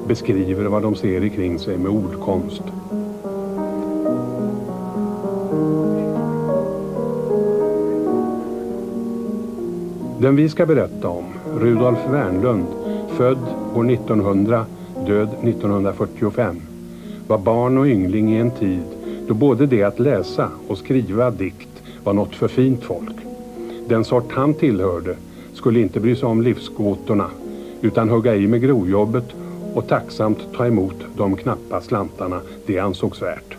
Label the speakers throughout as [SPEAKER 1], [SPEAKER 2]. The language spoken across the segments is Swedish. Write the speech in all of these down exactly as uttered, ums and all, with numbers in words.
[SPEAKER 1] beskriver vad de ser ikring sig med ordkonst. Den vi ska berätta om, Rudolf Wernlund, född år nittonhundra, död nittonhundrafyrtiofem, var barn och yngling i en tid då både det att läsa och skriva dikt var något för fint folk. Den sort han tillhörde skulle inte bry sig om livsgåtorna utan hugga i med grovjobbet och tacksamt ta emot de knappa slantarna det ansågs värt.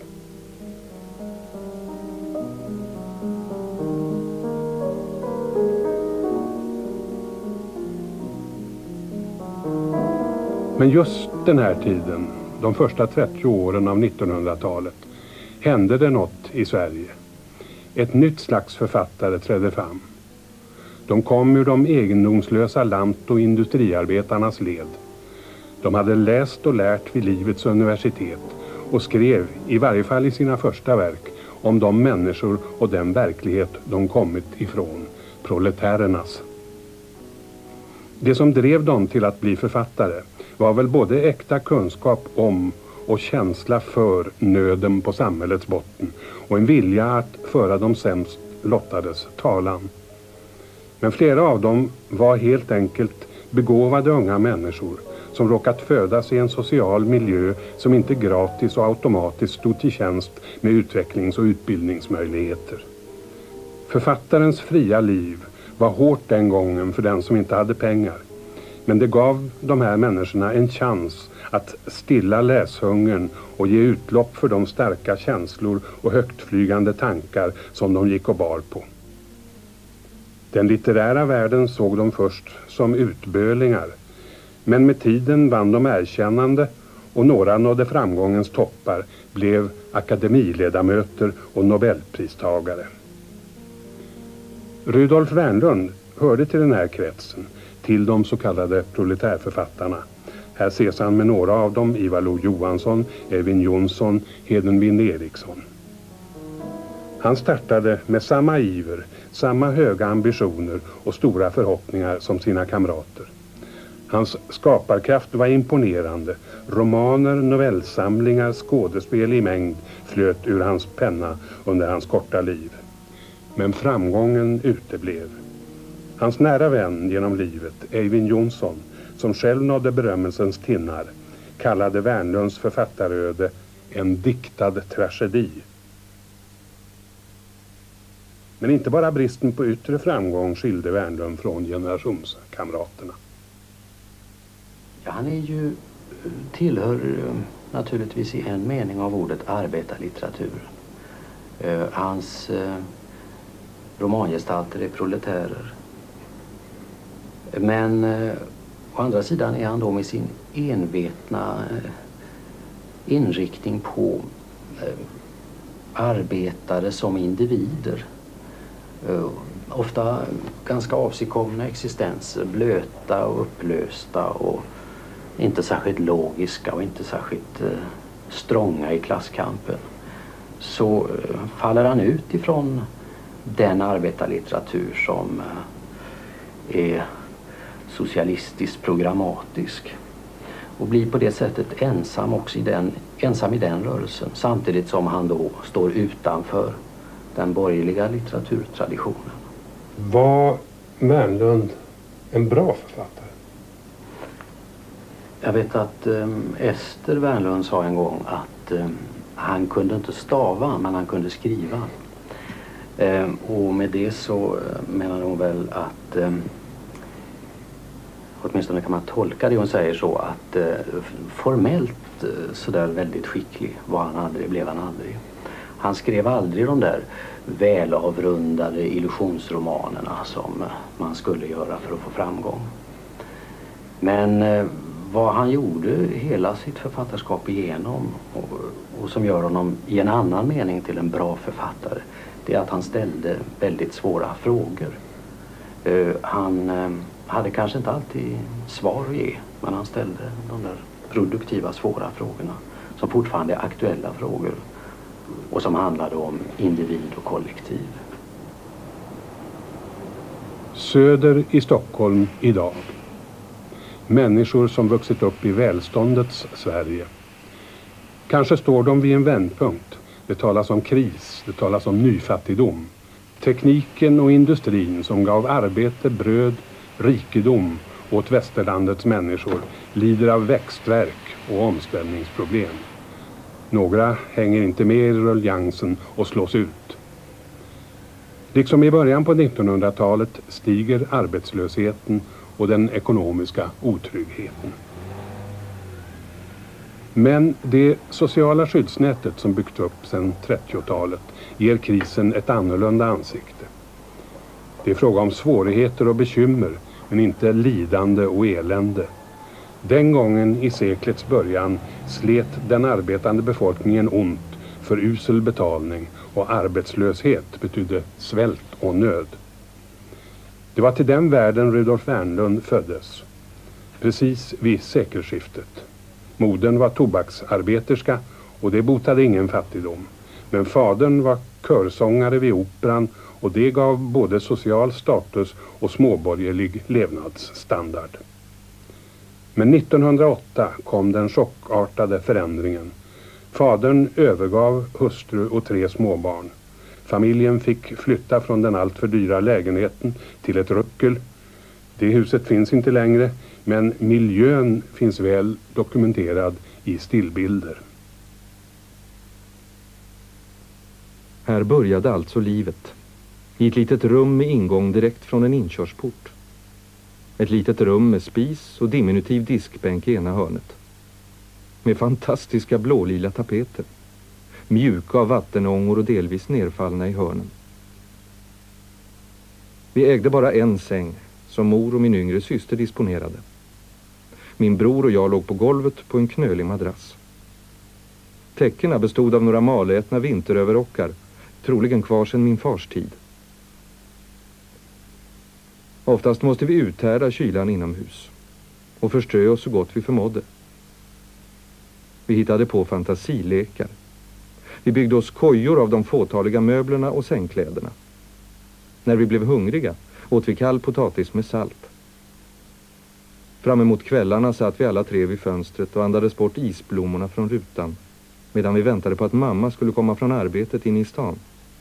[SPEAKER 1] Men just den här tiden, de första trettio åren av nittonhundratalet, hände det något i Sverige. Ett nytt slags författare trädde fram. De kom ur de egendomslösa lant- och industriarbetarnas led. De hade läst och lärt vid livets universitet och skrev, i varje fall i sina första verk, om de människor och den verklighet de kommit ifrån, proletärernas. Det som drev dem till att bli författare var väl både äkta kunskap om och känsla för nöden på samhällets botten och en vilja att föra de sämst lottades talan. Men flera av dem var helt enkelt begåvade unga människor som råkat födas i en social miljö som inte gratis och automatiskt stod till tjänst med utvecklings- och utbildningsmöjligheter. Författarens fria liv var hårt den gången för den som inte hade pengar. Men det gav de här människorna en chans att stilla läshungern och ge utlopp för de starka känslor och högtflygande tankar som de gick och bar på. Den litterära världen såg de först som utbölingar, men med tiden vann de erkännande och några nådde framgångens toppar, blev akademiledamöter och nobelpristagare. Rudolf Wernlund hörde till den här kretsen, till de så kallade proletärförfattarna. Här ses han med några av dem, Ivar Lo-Johansson, Evin Jonsson, Hedenvind Eriksson. Han startade med samma iver, samma höga ambitioner och stora förhoppningar som sina kamrater. Hans skaparkraft var imponerande. Romaner, novellsamlingar, skådespel i mängd flöt ur hans penna under hans korta liv. Men framgången uteblev. Hans nära vän genom livet, Evin Jonsson, som själv nådde berömmelsens tinnar, kallade Wernlunds författaröde en diktad tragedi. Men inte bara bristen på yttre framgång skilde Wernlund från generationskamraterna.
[SPEAKER 2] Ja, han är ju, tillhör naturligtvis i en mening av ordet arbetarlitteratur. Uh, hans uh, romangestalter är proletärer. Men uh, å andra sidan är han då med sin envetna uh, inriktning på uh, arbetare som individer. Uh, ofta ganska avsigkomna existenser, blöta och upplösta och inte särskilt logiska och inte särskilt uh, strånga i klasskampen. Så uh, faller han ut ifrån den arbetarlitteratur som uh, är socialistiskt programmatisk och blir på det sättet ensam också i den, ensam i den rörelsen, samtidigt som han då står utanför den borgerliga litteraturtraditionen.
[SPEAKER 1] Var Wernlund en bra författare?
[SPEAKER 2] Jag vet att um, Ester Wernlund sa en gång att um, han kunde inte stava, men han kunde skriva. Um, och med det så uh, menar hon väl att um, åtminstone kan man tolka det hon säger så att uh, formellt uh, sådär väldigt skicklig var han aldrig, blev han aldrig. Han skrev aldrig de där välavrundade illusionsromanerna som man skulle göra för att få framgång. Men eh, vad han gjorde hela sitt författarskap igenom och, och som gör honom i en annan mening till en bra författare, det är att han ställde väldigt svåra frågor. Eh, han eh, hade kanske inte alltid svar att ge, men han ställde de där produktiva svåra frågorna som fortfarande är aktuella frågor och som handlade om individ och kollektiv.
[SPEAKER 1] Söder i Stockholm idag. Människor som vuxit upp i välståndets Sverige. Kanske står de vid en vändpunkt. Det talas om kris, det talas om nyfattigdom. Tekniken och industrin som gav arbete, bröd, rikedom åt västerlandets människor lider av växtverk och omställningsproblem. Några hänger inte med i ruljansen och slås ut. Liksom i början på nittonhundratalet stiger arbetslösheten och den ekonomiska otryggheten. Men det sociala skyddsnätet som byggt upp sedan trettiotalet ger krisen ett annorlunda ansikte. Det är fråga om svårigheter och bekymmer, men inte lidande och elände. Den gången i seklets början slet den arbetande befolkningen ont för usel betalning, och arbetslöshet betydde svält och nöd. Det var till den världen Rudolf Wernlund föddes, precis vid sekelskiftet. Modern var tobaksarbeterska och det botade ingen fattigdom. Men fadern var körsångare vid operan och det gav både social status och småborgerlig levnadsstandard. Men nittonhundraåtta kom den chockartade förändringen. Fadern övergav hustru och tre småbarn. Familjen fick flytta från den alltför dyra lägenheten till ett ruckel. Det huset finns inte längre, men miljön finns väl dokumenterad i stillbilder.
[SPEAKER 3] Här började alltså livet. I ett litet rum med ingång direkt från en inkörsport. Ett litet rum med spis och diminutiv diskbänk i ena hörnet. Med fantastiska blålila tapeter. Mjuka av vattenångor och delvis nerfallna i hörnen. Vi ägde bara en säng som mor och min yngre syster disponerade. Min bror och jag låg på golvet på en knölig madrass. Täckena bestod av några malätna vinteröverrockar, troligen kvar sedan min fars tid. Oftast måste vi uthärda kylan inomhus och förströ oss så gott vi förmådde. Vi hittade på fantasilekar. Vi byggde oss kojor av de fåtaliga möblerna och sängkläderna. När vi blev hungriga åt vi kall potatis med salt. Fram emot kvällarna satt vi alla tre vid fönstret och andades bort isblommorna från rutan, medan vi väntade på att mamma skulle komma från arbetet in i stan.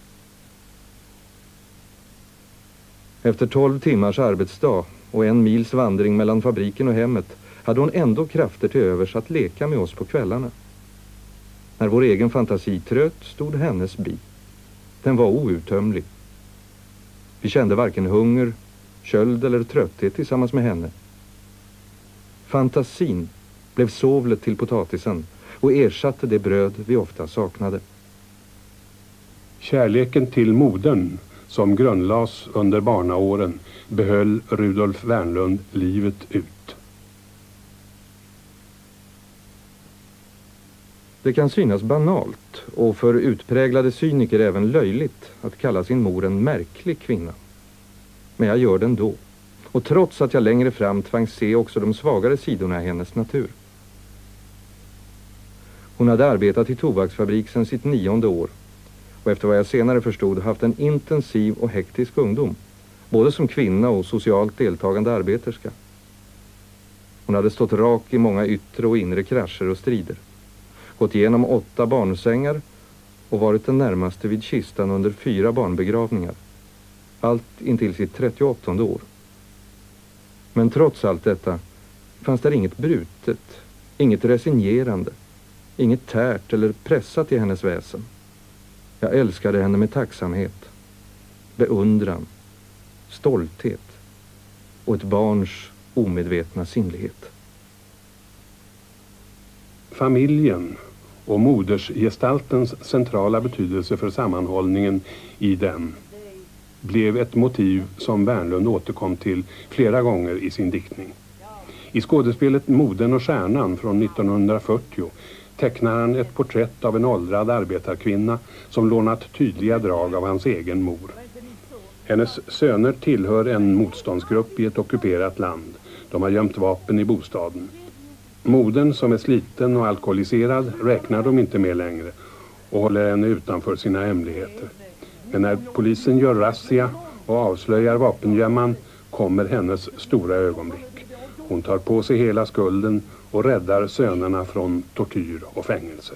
[SPEAKER 3] Efter tolv timmars arbetsdag och en mils vandring mellan fabriken och hemmet hade hon ändå krafter till övers att leka med oss på kvällarna. När vår egen fantasi tröt stod hennes bi. Den var outtömlig. Vi kände varken hunger, köld eller trötthet tillsammans med henne. Fantasin blev sovlet till potatisen och ersatte det bröd vi ofta saknade.
[SPEAKER 1] Kärleken till modern som grundlades under barnaåren behöll Rudolf Wernlund livet ut.
[SPEAKER 3] Det kan synas banalt och för utpräglade cyniker även löjligt att kalla sin mor en märklig kvinna. Men jag gör den då. Och trots att jag längre fram tvangs se också de svagare sidorna i hennes natur. Hon hade arbetat i tobaksfabrik sedan sitt nionde år. Och efter vad jag senare förstod haft en intensiv och hektisk ungdom. Både som kvinna och socialt deltagande arbeterska. Hon hade stått rak i många yttre och inre krascher och strider. Gått igenom åtta barnsängar och varit den närmaste vid kistan under fyra barnbegravningar. Allt intill sitt trettioåttonde år. Men trots allt detta fanns där inget brutet, inget resignerande, inget tärt eller pressat i hennes väsen. Jag älskade henne med tacksamhet, beundran, stolthet och ett barns omedvetna sinnlighet.
[SPEAKER 1] Familjen och modersgestaltens centrala betydelse för sammanhållningen i den blev ett motiv som Wernlund återkom till flera gånger i sin diktning. I skådespelet Modern och stjärnan från nittonhundrafyrtio tecknar han ett porträtt av en åldrad arbetarkvinna som lånat tydliga drag av hans egen mor. Hennes söner tillhör en motståndsgrupp i ett ockuperat land. De har gömt vapen i bostaden. Modern, som är sliten och alkoholiserad, räknar de inte med längre och håller henne utanför sina hemligheter. Men när polisen gör razzia och avslöjar vapengömman kommer hennes stora ögonblick. Hon tar på sig hela skulden och räddar sönerna från tortyr och fängelse.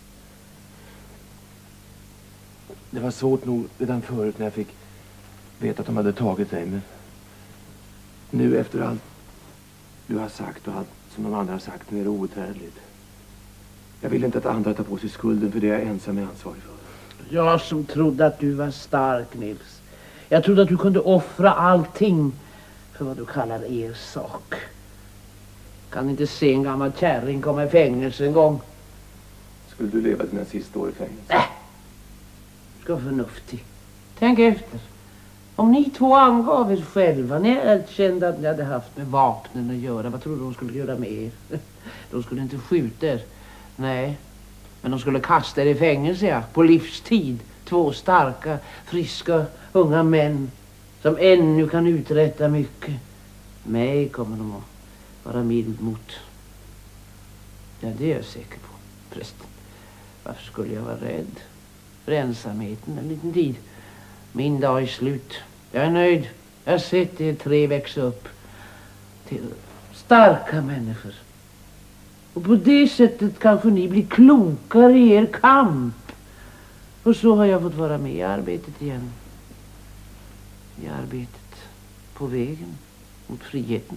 [SPEAKER 4] Det var svårt nog redan förut när jag fick veta att de hade tagit dig, men nu efter allt du har sagt och allt som de andra har sagt, nu är det outhärdligt. Jag vill inte att andra tar på sig skulden, för det är jag ensam är ansvarig för.
[SPEAKER 5] Jag som trodde att du var stark, Nils. Jag trodde att du kunde offra allting för vad du kallar er sak. Kan inte se en gammal kärring komma i fängelse en gång?
[SPEAKER 4] Skulle du leva dina sista år i fängelse?
[SPEAKER 5] Nej. Du ska vara förnuftig. Tänk efter. Om ni två angav er själva, ni erkände att ni hade haft med vapnen att göra, vad tror du de skulle göra med er? De skulle inte skjuta er. Nej. Men de skulle kasta er i fängelse, ja. På livstid. Två starka, friska, unga män som ännu kan uträtta mycket. Mig kommer de att vara mild mot. Ja, det är jag säker på. Förresten, varför skulle jag vara rädd? För ensamheten en liten tid. Min dag är slut. Jag är nöjd. Jag har sett er tre växa upp till starka människor. Och på det sättet kanske ni blir klokare i er kamp. Och så har jag fått vara med i arbetet igen. I arbetet på vägen mot friheten.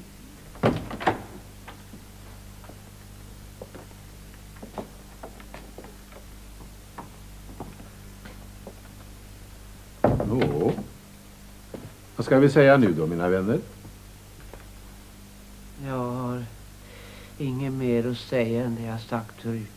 [SPEAKER 6] Nå, vad ska vi säga nu då, mina vänner?
[SPEAKER 5] Jag har inget mer att säga än det jag sagt förut.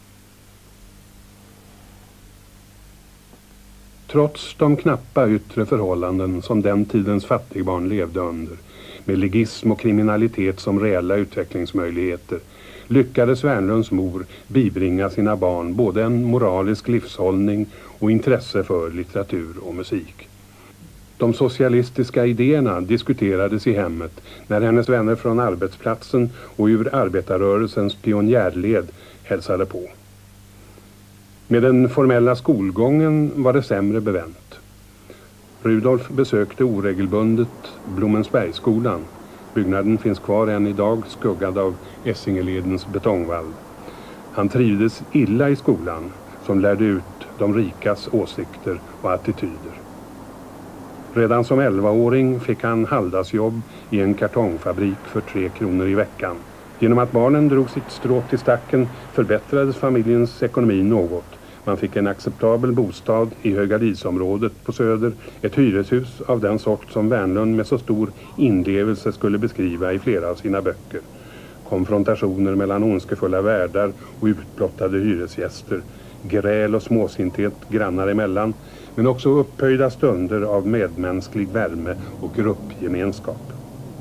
[SPEAKER 1] Trots de knappa yttre förhållanden som den tidens fattigbarn levde under, med ligism och kriminalitet som reella utvecklingsmöjligheter, lyckades Wernlunds mor bibringa sina barn både en moralisk livshållning och intresse för litteratur och musik. De socialistiska idéerna diskuterades i hemmet när hennes vänner från arbetsplatsen och ur arbetarrörelsens pionjärled hälsade på. Med den formella skolgången var det sämre bevänt. Rudolf besökte oregelbundet Blommensbergsskolan. Byggnaden finns kvar än idag, skuggad av Essingeledens betongvall. Han trivdes illa i skolan, som lärde ut de rikas åsikter och attityder. Redan som elvaåring fick han halvdagsjobb i en kartongfabrik för tre kronor i veckan. Genom att barnen drog sitt strå till stacken förbättrades familjens ekonomi något. Man fick en acceptabel bostad i Högalidsområdet på Söder, ett hyreshus av den sort som Wernlund med så stor inlevelse skulle beskriva i flera av sina böcker. Konfrontationer mellan ondskefulla värdar och utblottade hyresgäster, gräl och småsinthet grannar emellan, men också upphöjda stunder av medmänsklig värme och gruppgemenskap.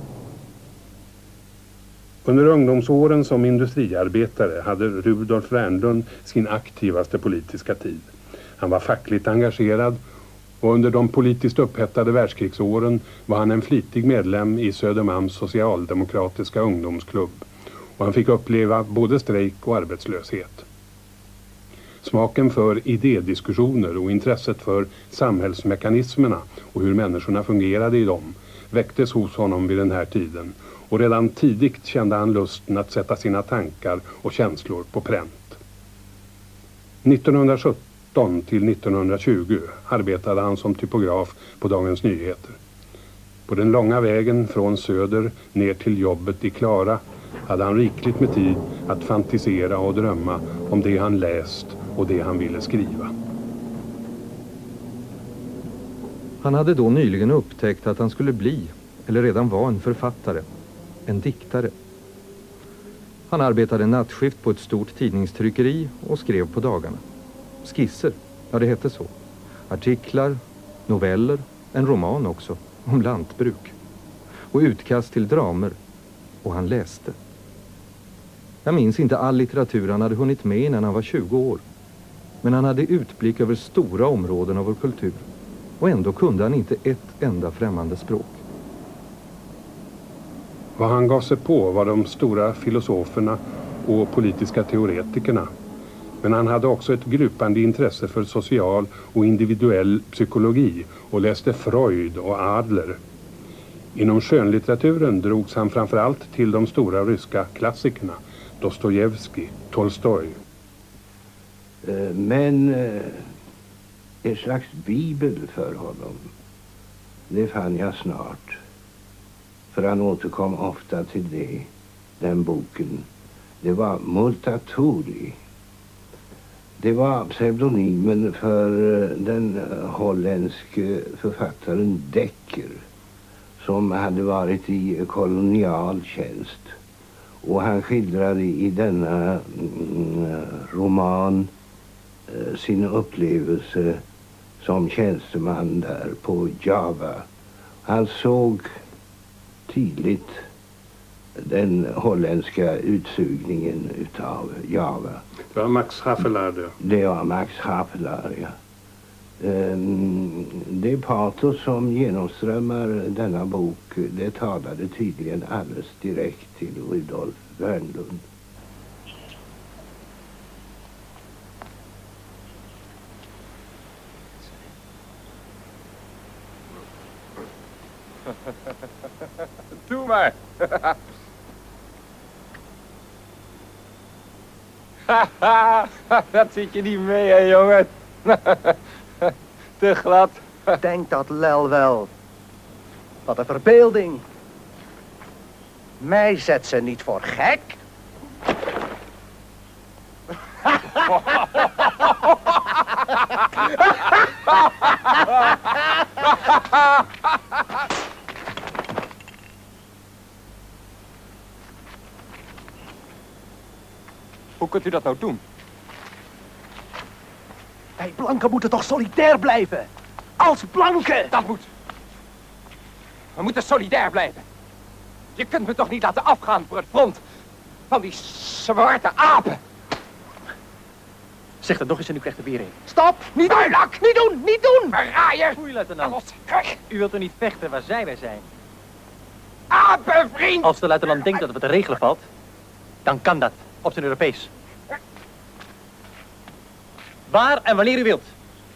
[SPEAKER 1] Under ungdomsåren som industriarbetare hade Rudolf Wernlund sin aktivaste politiska tid. Han var fackligt engagerad och under de politiskt upphettade världskrigsåren var han en flitig medlem i Södermalms socialdemokratiska ungdomsklubb, och han fick uppleva både strejk och arbetslöshet. Smaken för idédiskussioner och intresset för samhällsmekanismerna och hur människorna fungerade i dem väcktes hos honom vid den här tiden, och redan tidigt kände han lusten att sätta sina tankar och känslor på pränt. nittonhundrasjutton till nittonhundratjugo arbetade han som typograf på Dagens Nyheter. På den långa vägen från Söder ner till jobbet i Klara hade han rikligt med tid att fantisera och drömma om det han läst och det han ville skriva.
[SPEAKER 3] Han hade då nyligen upptäckt att han skulle bli, eller redan var, en författare, en diktare. Han arbetade nattskift på ett stort tidningstryckeri och skrev på dagarna. Skisser, ja det hette så. Artiklar, noveller, en roman också, om lantbruk. Och utkast till dramer. Och han läste. Jag minns inte all litteratur han hade hunnit med innan han var tjugo år. Men han hade utblick över stora områden av vår kultur. Och ändå kunde han inte ett enda främmande språk.
[SPEAKER 1] Vad han gav sig på var de stora filosoferna och politiska teoretikerna. Men han hade också ett glupande intresse för social och individuell psykologi och läste Freud och Adler. Inom skönlitteraturen drogs han framförallt till de stora ryska klassikerna, Dostojevskij, Tolstoj.
[SPEAKER 7] Men ett slags bibel för honom, det fann jag snart. För han återkom ofta till det, den boken. Det var Multatuli. Det var pseudonymen för den holländske författaren Dekker, som hade varit i kolonial tjänst. Och han skildrade i denna mm, roman eh, sin upplevelse som tjänsteman där på Java. Han såg tydligt den holländska utsugningen utav Java.
[SPEAKER 1] Det var Max Havelaar.
[SPEAKER 7] Det var Max Havelaar, ja. Det patos som genomströmmar denna bok, det talade tydligen alldeles direkt till Rudolf Wernlund.
[SPEAKER 3] Doe maar. Dat zit je niet mee, hè, jongen. Te glad.
[SPEAKER 8] Denkt dat lel wel. Wat een verbeelding. Mij zet ze niet voor gek.
[SPEAKER 3] Hoe kunt u dat nou doen?
[SPEAKER 8] Wij blanken moeten toch solidair blijven? Als blanken!
[SPEAKER 9] Dat moet. We moeten solidair blijven. Je kunt me toch niet laten afgaan voor het front van die zwarte apen.
[SPEAKER 8] Zeg dat nog eens en u krijgt er weer een.
[SPEAKER 9] Stop! Niet Builak! Niet doen! Niet doen! Verraaier!
[SPEAKER 8] Oei, luitenant.
[SPEAKER 9] Los! Kijk!
[SPEAKER 8] U wilt er niet vechten waar zij wij zijn.
[SPEAKER 9] Apenvriend!
[SPEAKER 8] Als de luitenant denkt dat het te regelen valt, dan kan dat. Op zijn Europees. Waar en wanneer u wilt.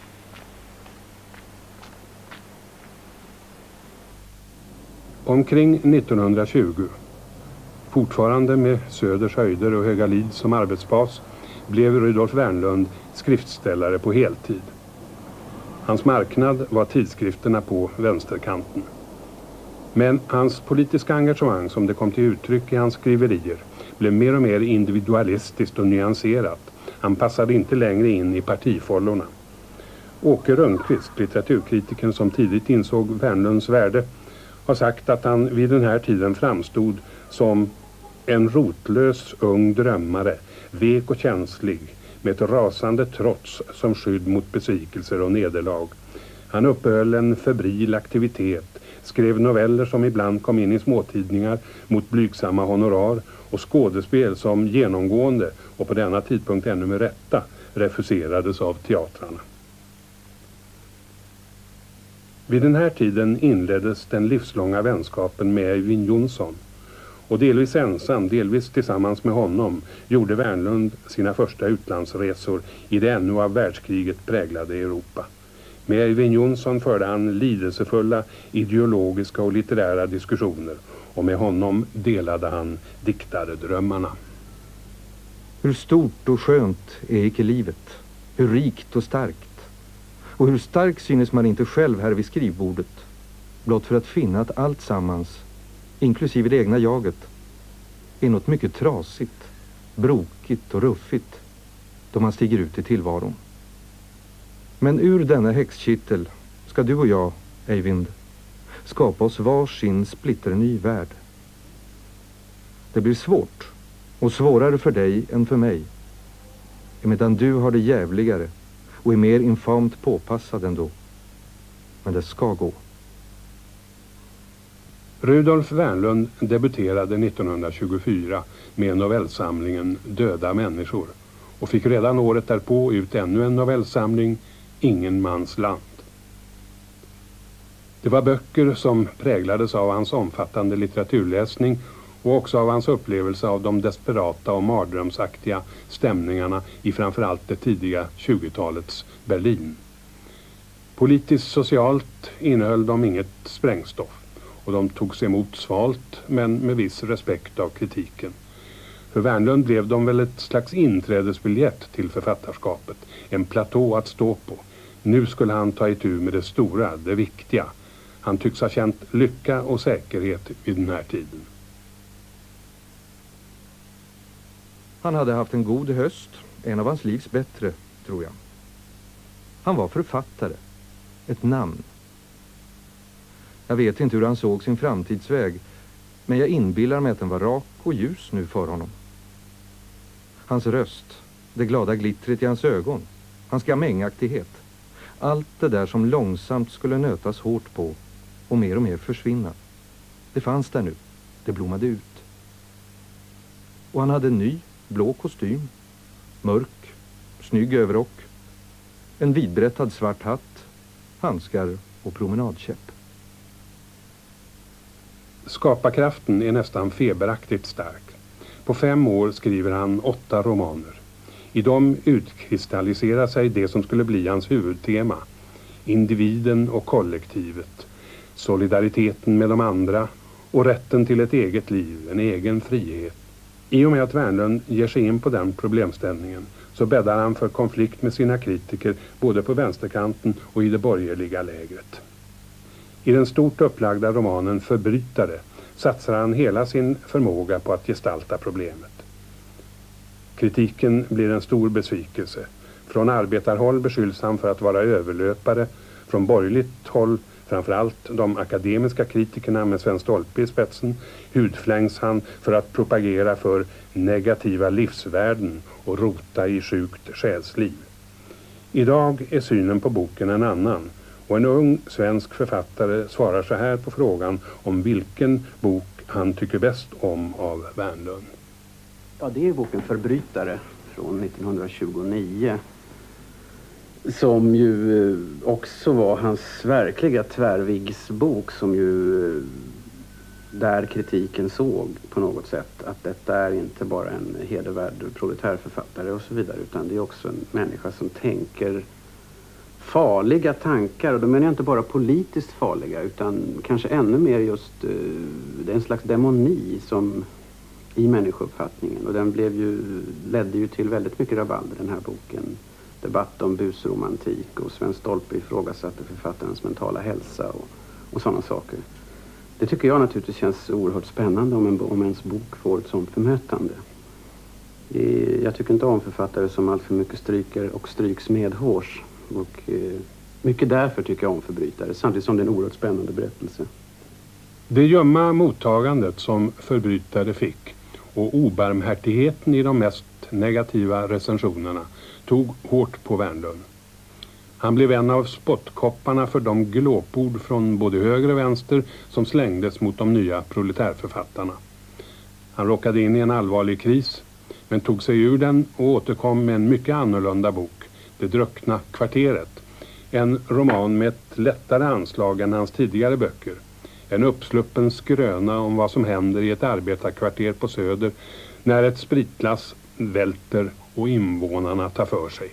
[SPEAKER 1] Omkring nittonhundratjugo, fortfarande med Söders höjder och Högalid som arbetsbas, blev Rudolf Wernlund skriftställare på heltid. Hans marknad var tidskrifterna på vänsterkanten. Men hans politiska engagemang, som det kom till uttryck i hans skriverier, blev mer och mer individualistiskt och nyanserat. Han passade inte längre in i partifållorna. Åke Rönnqvist, litteraturkritiken som tidigt insåg Wernlunds värde, har sagt att han vid den här tiden framstod som en rotlös ung drömmare, vek och känslig, med ett rasande trots som skydd mot besvikelser och nederlag. Han uppehöll en febril aktivitet, skrev noveller som ibland kom in i småtidningar mot blygsamma honorar och skådespel som genomgående, och på denna tidpunkt ännu med rätta, refuserades av teatrarna. Vid den här tiden inleddes den livslånga vänskapen med Eyvind Johnson, och delvis ensam, delvis tillsammans med honom gjorde Wernlund sina första utlandsresor i det ännu av världskriget präglade Europa. Med Eyvind Johnson förde han lidelsefulla ideologiska och litterära diskussioner, och med honom delade han diktardrömmarna.
[SPEAKER 3] Hur stort och skönt är icke livet, hur rikt och starkt. Och hur stark synes man inte själv här vid skrivbordet, blott för att finna att allt sammans, inklusive det egna jaget, är något mycket trasigt, brokigt och ruffigt då man stiger ut i tillvaron. Men ur denna häxkittel ska du och jag, Eyvind, skapa oss var sin splitterny värld. Det blir svårt och svårare för dig än för mig, emedan du har det jävligare och är mer infamt påpassad ändå. Men det ska gå.
[SPEAKER 1] Rudolf Wernlund debuterade nittonhundratjugofyra med novellsamlingen Döda människor och fick redan året därpå ut ännu en novellsamling, Ingen mans land. Det var böcker som präglades av hans omfattande litteraturläsning och också av hans upplevelse av de desperata och mardrömsaktiga stämningarna i framförallt det tidiga tjugotalets Berlin. Politiskt socialt innehöll de inget sprängstoff, och de togs emot svalt men med viss respekt av kritiken. För Wernlund blev de väl ett slags inträdesbiljett till författarskapet, en platå att stå på. Nu skulle han ta itu med det stora, det viktiga. Han tycks ha känt lycka och säkerhet vid den här tiden.
[SPEAKER 3] Han hade haft en god höst, en av hans livs bättre, tror jag. Han var författare, ett namn. Jag vet inte hur han såg sin framtidsväg, men jag inbillar mig att den var rak och ljus nu för honom. Hans röst, det glada glittret i hans ögon, hans gamängaktighet. Allt det där som långsamt skulle nötas hårt på och mer och mer försvinna. Det fanns där nu, det blommade ut. Och han hade en ny, blå kostym, mörk, snygg överrock, en vidbrättad svart hatt, handskar och promenadkäpp.
[SPEAKER 1] Skaparkraften är nästan feberaktigt stark. På fem år skriver han åtta romaner. I dem utkristalliserar sig det som skulle bli hans huvudtema. Individen och kollektivet. Solidariteten med de andra och rätten till ett eget liv, en egen frihet. I och med att Wernlund ger sig in på den problemställningen så bäddar han för konflikt med sina kritiker både på vänsterkanten och i det borgerliga lägret. I den stort upplagda romanen Förbrytare satsar han hela sin förmåga på att gestalta problemet. Kritiken blir en stor besvikelse. Från arbetarhåll beskylls han för att vara överlöpare. Från borgerligt håll, framförallt de akademiska kritikerna med Sven Stolpe i spetsen, hudflängs han för att propagera för negativa livsvärden och rota i sjukt själsliv. Idag är synen på boken en annan. Och en ung svensk författare svarar så här på frågan om vilken bok han tycker bäst om av Wernlund.
[SPEAKER 10] Ja, det är boken Förbrytare från nittonhundratjugonio. Som ju också var hans verkliga tvärviggsbok, som ju där kritiken såg på något sätt att detta är inte bara en hedervärd proletärförfattare och så vidare, utan det är också en människa som tänker farliga tankar, och då menar jag inte bara politiskt farliga utan kanske ännu mer just uh, det är en slags demoni som i människouppfattningen, och den blev ju, ledde ju till väldigt mycket rabalder, den här boken. Debatt om busromantik, och Sven Stolpe ifrågasatte författarens mentala hälsa och, och sådana saker. Det tycker jag naturligtvis känns oerhört spännande om, en, om ens bok får ett sånt förmötande. Det, jag tycker inte om författare som allt för mycket stryker och stryks medhårs. Och eh, mycket därför tycker jag om Förbrytare, samtidigt som det är en oerhört spännande berättelse.
[SPEAKER 1] Det ljumma mottagandet som Förbrytare fick och obarmhärtigheten i de mest negativa recensionerna tog hårt på Wernlund. Han blev en av spottkopparna för de glåpord från både höger och vänster som slängdes mot de nya proletärförfattarna. Han råkade in i en allvarlig kris, men tog sig ur den och återkom med en mycket annorlunda bok, Det druckna kvarteret. En roman med ett lättare anslag än hans tidigare böcker. En uppsluppen skröna om vad som händer i ett arbetarkvarter på Söder när ett spritlass välter och invånarna tar för sig.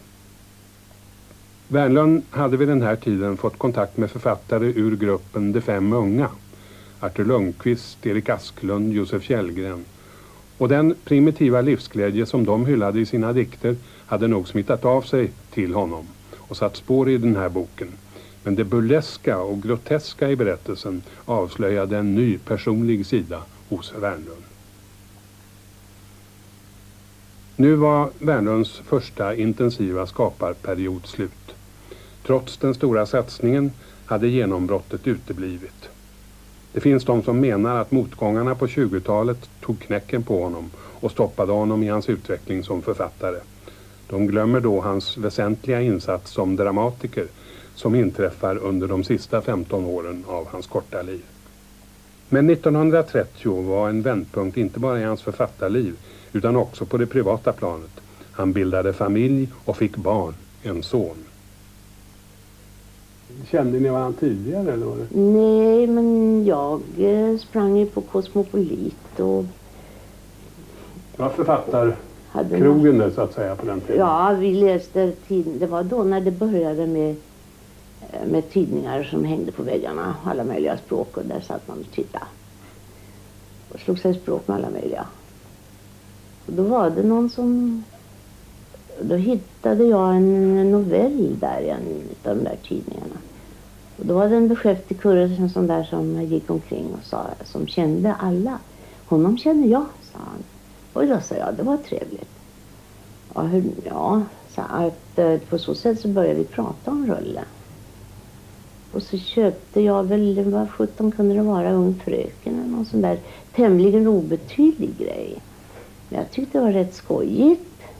[SPEAKER 1] Wernlund hade vid den här tiden fått kontakt med författare ur gruppen De fem unga. Arthur Lundqvist, Erik Asklund, Josef Kjellgren. Och den primitiva livsglädje som de hyllade i sina dikter hade nog smittat av sig till honom och satt spår i den här boken. Men det burleska och groteska i berättelsen avslöjade en ny personlig sida hos Wernlund. Nu var Wernlunds första intensiva skaparperiod slut. Trots den stora satsningen hade genombrottet uteblivit. Det finns de som menar att motgångarna på tjugotalet tog knäcken på honom och stoppade honom i hans utveckling som författare. De glömmer då hans väsentliga insats som dramatiker som inträffar under de sista femton åren av hans korta liv. Men nittonhundratrettio var en vändpunkt inte bara i hans författarliv utan också på det privata planet. Han bildade familj och fick barn, en son. Kände ni varandra tidigare eller var det?
[SPEAKER 11] Nej, men jag eh, sprang ju på Kosmopolit och...
[SPEAKER 1] Ja, författarkrogen där så att säga på den tiden.
[SPEAKER 11] Ja, vi läste tid. Det var då när det började med med tidningar som hängde på väggarna, alla möjliga språk, och där satt man och tittade. Och slog sig språk med alla möjliga. Och då var det någon som... Då hittade jag en novell där i en av de där tidningarna. Och då var det en beskäftig kurre, en sån där som gick omkring och sa, som kände alla. Honom känner jag, sa han. Och då sa jag, det var trevligt. Ja, hur, ja så att på så sätt så började vi prata om Rulle. Och så köpte jag väl, vad sjutton kunde det vara, Ung fröken eller någon sån där tämligen obetydlig grej. Men jag tyckte det var rätt skojigt.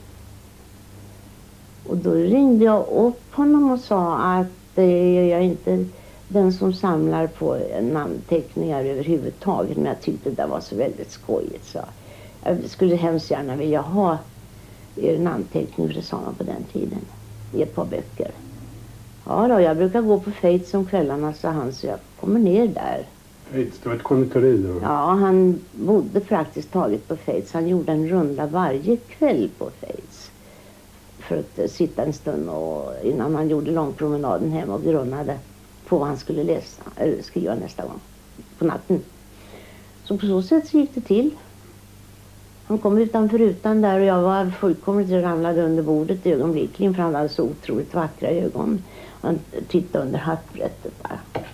[SPEAKER 11] Och då ringde jag upp honom och sa att eh, jag är inte den som samlar på namnteckningar överhuvudtaget, men jag tyckte det var så väldigt skojigt. Så jag skulle hemskt gärna vilja ha er namnteckning, för det sa man på den tiden, i ett par böcker. Ja då, jag brukar gå på Fates om kvällarna, sa han, så jag kommer ner där.
[SPEAKER 1] Fates, det var ett konditori då?
[SPEAKER 11] Ja, han bodde praktiskt taget på Fates. Han gjorde en runda varje kväll på Fates. För att sitta en stund och, innan han gjorde långpromenaden hem och grunnade på vad han skulle läsa, eller skriva nästa gång på natten. Så på så sätt så gick det till. Han kom utanför rutan där och jag var fullkomligt ramlade under bordet ögonblickligen, för han hade så otroligt vackra ögon. Han tittade under hattbrättet där.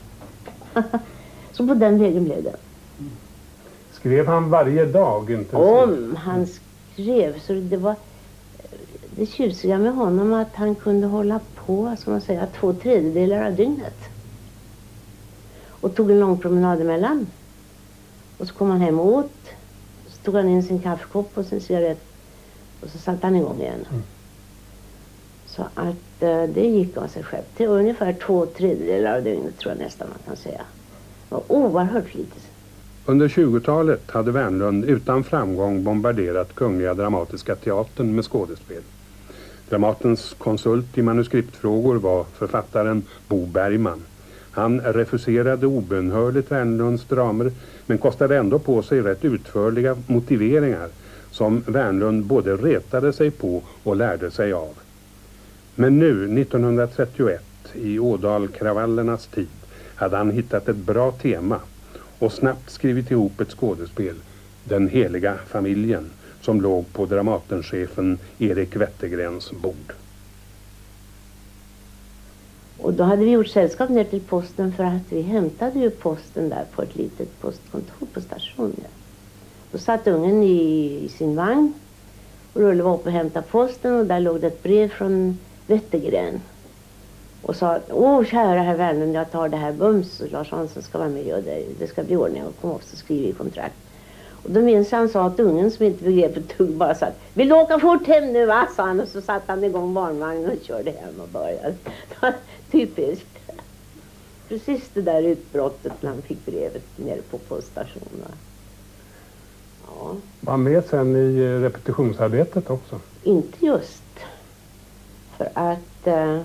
[SPEAKER 11] Så på den vägen blev det.
[SPEAKER 1] Skrev han varje dag? Inte
[SPEAKER 11] Om han skrev, så det var det tjusiga med honom att han kunde hålla på, som man säger, två tredjedelar av dygnet. Och tog en lång promenad emellan. Och så kom han hem och åt. Så tog han in sin kaffekopp och sin cigarett. Och så satt han igång igen. Mm. Så att eh, det gick av sig själv. Till ungefär två tredjedelar av dygnet, tror jag nästan man kan säga. Det var oerhört flitigt.
[SPEAKER 1] Under tjugotalet hade Wernlund utan framgång bombarderat Kungliga Dramatiska Teatern med skådespel. Dramatens konsult i manuskriptfrågor var författaren Bo Bergman. Han refuserade obönhörligt Wernlunds dramer, men kostade ändå på sig rätt utförliga motiveringar som Wernlund både retade sig på och lärde sig av. Men nu, nittonhundratrettioett, i Ådalkravallernas tid, hade han hittat ett bra tema och snabbt skrivit ihop ett skådespel, Den heliga familjen, som låg på Dramatenchefen Erik Wettergrens bord.
[SPEAKER 11] Och då hade vi gjort sällskap ner till posten, för att vi hämtade ju posten där på ett litet postkontor på stationen. Då satt ungen i, i sin vagn och Rulle var uppe och hämtade posten, och där låg det ett brev från Wettergren. Och sa, åh kära herr Wernlund, jag tar det här bums, och Lars Hansson ska vara med och det, det ska bli ordning, och kom också skriva i kontrakt. Och då minns han sa att ungen som inte begrep ett tugg bara sa, vill du åka fort hem nu, va? Sa han, och så satt han igång barnvagnen och körde hem och började. Typiskt. Precis det där utbrottet när han fick brevet nere på poststationen. Ja.
[SPEAKER 1] Var han med sen i repetitionsarbetet också?
[SPEAKER 11] Inte just. För att eh,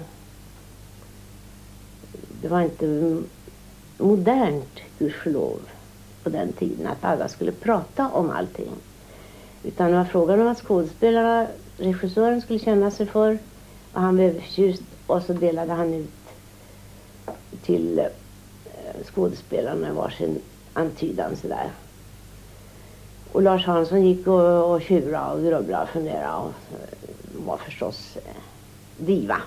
[SPEAKER 11] det var inte modernt, gudskelov, på den tiden att alla skulle prata om allting. Utan det var frågan om att skådespelarna, regissören skulle känna sig för, och han blev förtjust, och så delade han ut till eh, skådespelarna varsin antydan sådär. Och Lars Hansson gick och, och tjura och grubbla och fundera och eh, var förstås eh, diva.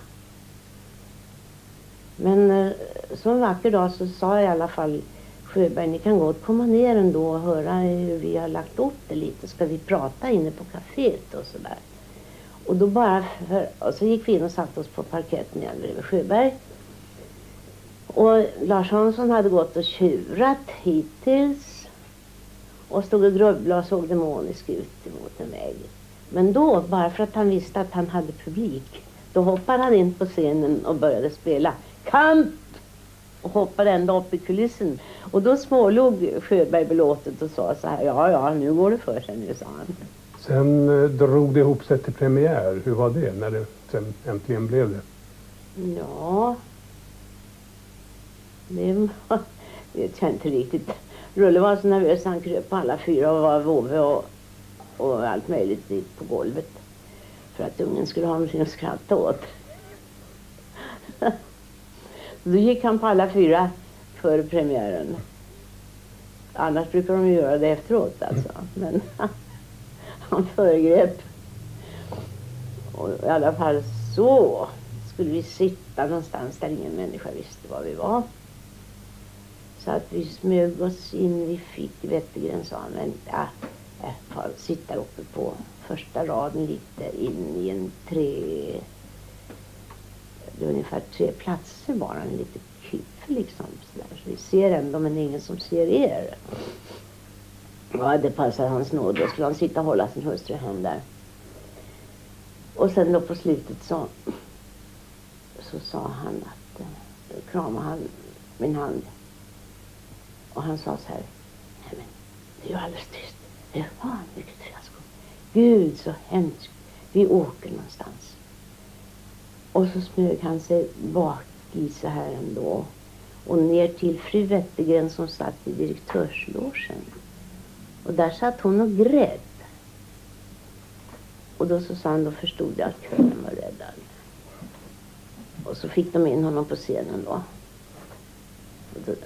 [SPEAKER 11] Men eh, så en vacker dag så sa i alla fall Sjöberg, ni kan gott komma ner ändå och höra hur vi har lagt upp det lite. Ska vi prata inne på kaféet och sådär. Och då bara för, och så gick vi in och satt oss på parketten igen bredvid Sjöberg. Och Lars Hansson hade gått och tjurat hittills. Och stod och grubblade och såg demonisk ut emot en väg. Men då, bara för att han visste att han hade publik, då hoppade han in på scenen och började spela kamp. Och hoppade ända upp i kulissen. Och då smålog Sjöberg belåtet och sa så här, ja ja, nu går det för sig nu, sa han.
[SPEAKER 1] Sen eh, drog det ihop sig till premiär. Hur var det när det sen äntligen blev det?
[SPEAKER 11] Ja, det var, vet jag inte riktigt. Rulle var så nervös, han kröp på alla fyra och var våve och, och allt möjligt dit på golvet. För att ungen skulle ha någonting att skratta åt. Så då gick han på alla fyra för premiären. Annars brukar de ju göra det efteråt alltså. Men han föregrep. Och i alla fall så skulle vi sitta någonstans där ingen människa visste var vi var. Så att vi smög oss in, vi fick Wettergren sa han, men ja, jag sitta uppe på första raden lite in i en tre, det är ungefär tre platser bara, en liten kub liksom sådär. Så vi ser ändå men ingen som ser er. Ja, det passade hans nåd, då skulle han sitta och hålla sin hustru hem där. Och sen då på slutet så, så sa han att, eh, kramade han min hand. Och han sa så här, nej men det är ju alldeles tyst. Det är fan vilket fiasko. Gud så hemskt. Vi åker någonstans. Och så smög han sig bak i så här ändå. Och ner till fru Wettergren som satt i direktörslogen. Och där satt hon och grät. Och då så sa han, då förstod jag att kvällen var räddad. Och så fick de in honom på scenen då. Och då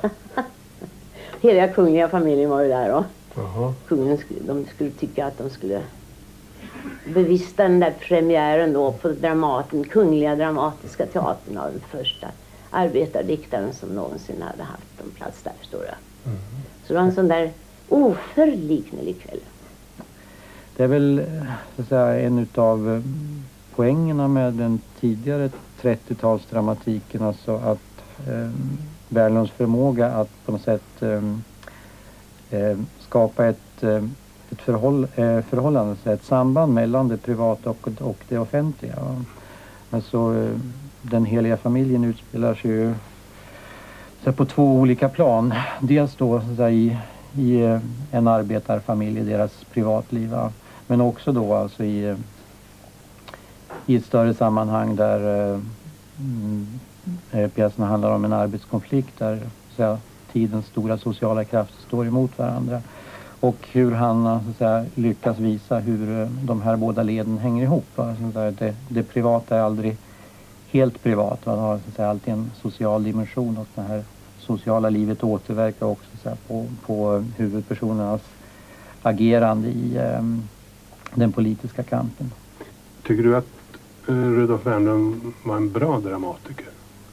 [SPEAKER 11] hela kungliga familjen var ju där då. Uh-huh. Kungen skulle, de skulle tycka att de skulle bevista den där premiären då på Dramaten, Kungliga Dramatiska Teatern av den första arbetardiktaren som någonsin hade haft en plats där, förstår jag. Uh-huh. Så det var en sån där oförliknelig kväll.
[SPEAKER 12] Det är väl så att säga, en utav poängerna med den tidigare trettiotalsdramatiken, alltså att eh, Wernlunds förmåga att på något sätt eh, skapa ett, eh, ett förhåll, eh, förhållande, ett samband mellan det privata och, och det offentliga. Alltså eh, den heliga familjen utspelar sig ju så på två olika plan. Dels då så att i, i en arbetarfamilj i deras privatliv, men också då alltså i, i ett större sammanhang där eh, mm, pjäserna handlar om en arbetskonflikt där så att säga, tidens stora sociala krafter står emot varandra. Och hur han så att säga, lyckas visa hur de här båda leden hänger ihop. Va? Så att det, det privata är aldrig helt privat. Man har så att säga, alltid en social dimension, och det här sociala livet återverkar också så att säga, på, på huvudpersonernas agerande i eh, den politiska kampen.
[SPEAKER 1] Tycker du att eh, Rudolf Wernlund var en bra dramatiker?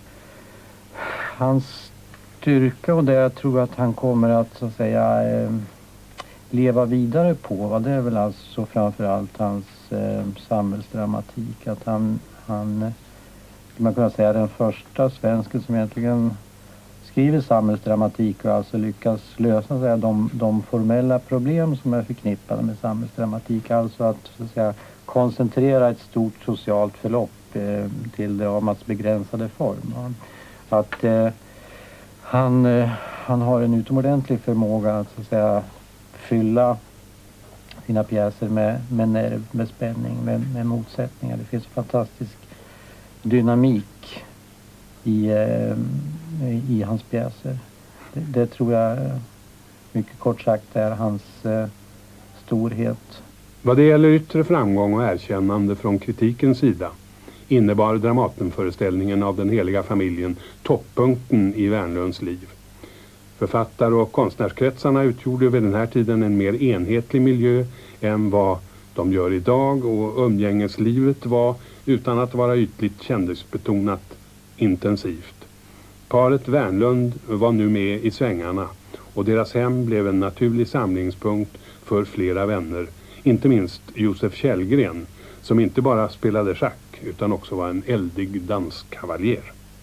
[SPEAKER 12] Hans styrka och det jag tror att han kommer att så att säga eh, leva vidare på, va? Det är väl alltså framförallt hans eh, samhällsdramatik. Att han, han skulle man kunna säga den första svensken som egentligen skriver samhällsdramatik och alltså lyckas lösa så säga, de, de formella problem som är förknippade med samhällsdramatik. Alltså att, så att säga, koncentrera ett stort socialt förlopp eh, till dramats begränsade form. Va? Att eh, han, eh, han har en utomordentlig förmåga att, så att säga, fylla sina pjäser med, med nerv, med spänning, med, med motsättningar. Det finns fantastisk dynamik i, eh, i hans pjäser. Det, det tror jag mycket kort sagt är hans eh, storhet.
[SPEAKER 1] Vad det gäller yttre framgång och erkännande från kritikens sida innebar Dramatenföreställningen av den heliga familjen topppunkten i Wernlunds liv. Författare- och konstnärskretsarna utgjorde vid den här tiden en mer enhetlig miljö än vad de gör idag, och umgängeslivet var, utan att vara ytligt kändisbetonat, intensivt. Paret Wernlund var nu med i svängarna, och deras hem blev en naturlig samlingspunkt för flera vänner, inte minst Josef Kjellgren, som inte bara spelade schack utan också var en eldig danskavaljer.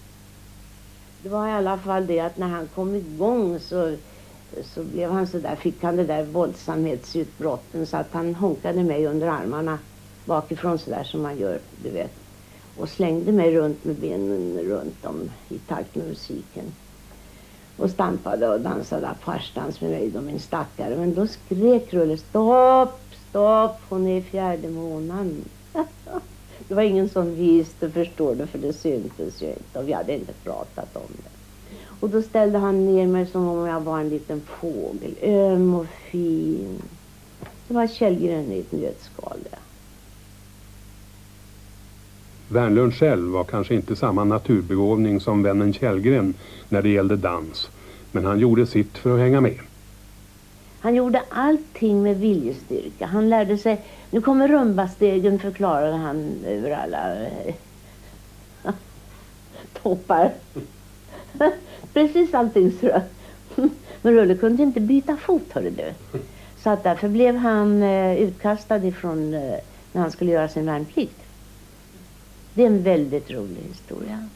[SPEAKER 11] Det var i alla fall det att när han kom igång så, så blev han så där, fick han det där våldsamhetsutbrotten så att han honkade mig under armarna bakifrån så där som man gör, du vet. Och slängde mig runt med benen runt om i takt med musiken. Och stampade och dansade aparstans med mig, då min stackare. Men då skrek Rulle, stopp, stopp, hon är i fjärde månaden. Det var ingen som visste, förstår du, för det syntes ju inte. Och vi hade inte pratat om det. Och då ställde han ner mig som om jag var en liten fågel, öm och fin. Det var Kjellgren i ett nötskal.
[SPEAKER 1] Wernlund själv var kanske inte samma naturbegåvning som vännen Källgren när det gällde dans, men han gjorde sitt för att hänga med.
[SPEAKER 11] Han gjorde allting med viljestyrka. Han lärde sig, nu kommer rumbastegen, förklarade han över alla äh, toppar. Precis allting så. Men Rulle kunde inte byta fot, hörde du. Så att därför blev han äh, utkastad ifrån äh, när han skulle göra sin värnplikt. Det är en väldigt rolig historia.